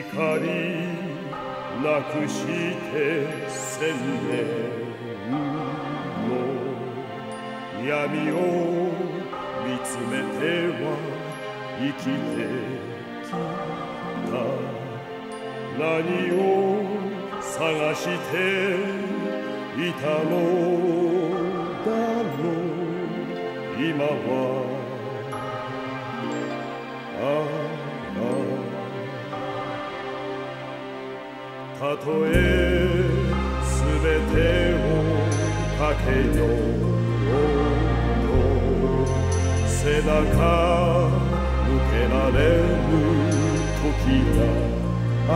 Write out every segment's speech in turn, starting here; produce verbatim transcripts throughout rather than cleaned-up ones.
なくして千年の闇を見つめては生きてきた。何を探していたのだろう今は。たとえすべてをかけようと背中向けられる時があ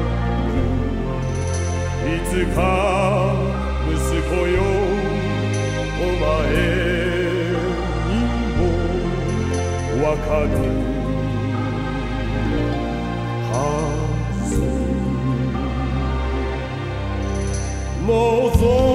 る。いつか息子よお前にもわかるはず。望むも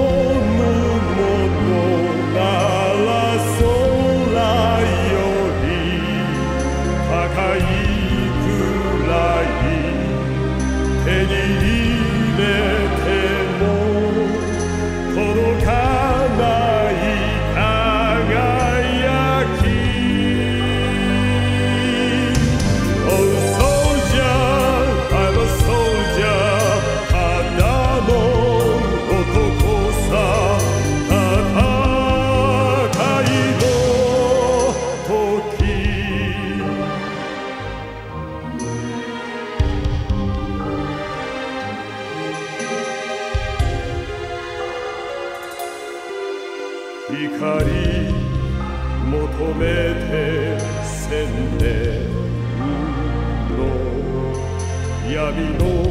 のなら空より高いくらい手に入れても届かない輝き。 Oh soldier, I'm a soldier ただの光求めて千年の闇の